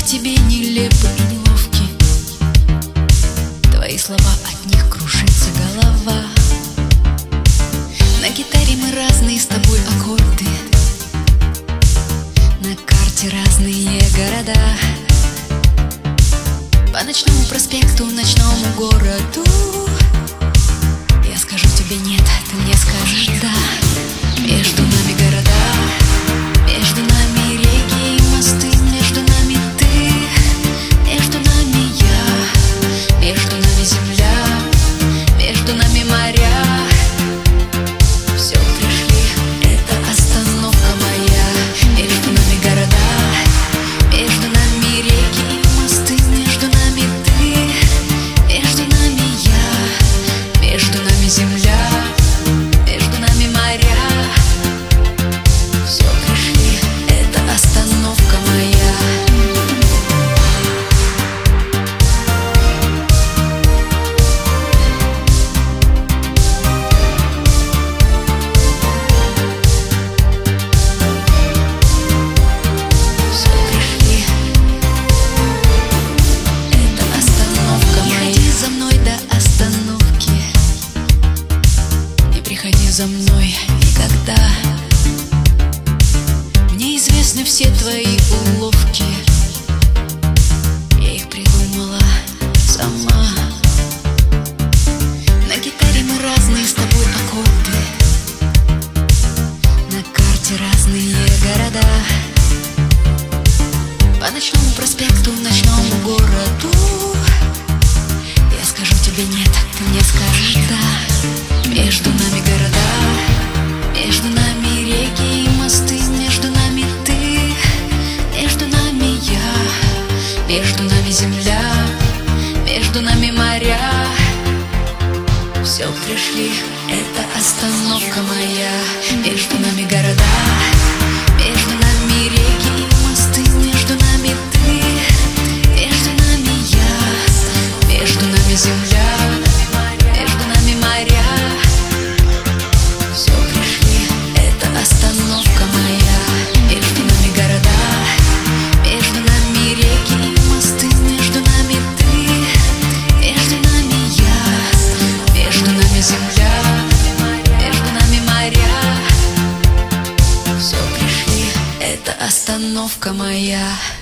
тебе нелепы и неловки. Твои слова, от них кружится голова. На гитаре мы разные с тобой аккорды, на карте разные города. По ночному проспекту, ночному городу я скажу тебе нет, ты мне скажешь да. Между нами города, между нами реки и мосты, между нами ты, между нами я, между нами земля, между нами моря. Все, пришли, это остановка моя. Между нами города, между нами реки и мосты, между нами ты, между нами я, между нами земля, между нами моря. Все, пришли, это остановка моя. Все, пришли, это остановка моя. Не ходи за мной до остановки, не приходи за мной никогда. Мне известны все твои уловки, я их придумала сама. На гитаре мы разные с тобой аккорды, на карте разные города. По ночному проспекту, ночному городу я скажу тебе нет, ты мне скажешь да. Между нами города, между нами реки и мосты, между нами ты, между нами я, между нами земля, между нами моря. Все, пришли, это остановка моя. Между нами города, между нами реки и мосты, между нами ты, между нами я, между нами земля, между нами моря. Все, пришли, это остановка моя. Между нами города, между нами реки и мосты, между нами ты, между нами я, между нами земля, между нами моря. Все, пришли, это остановка моя.